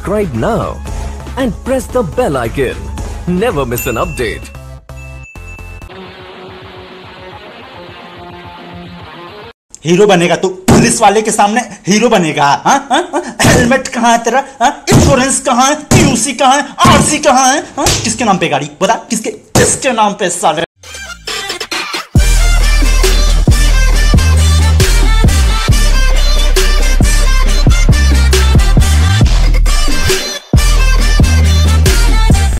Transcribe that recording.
subscribe now and press the bell icon. Never miss an update. Hero बनेगा तू, police वाले के सामने हीरो बनेगा? हेलमेट कहाँ है तेरा? इंश्योरेंस कहाँ है? पीयूसी कहाँ है? आरसी कहाँ है? किसके नाम पे गाड़ी बता? किसके नाम पे साले?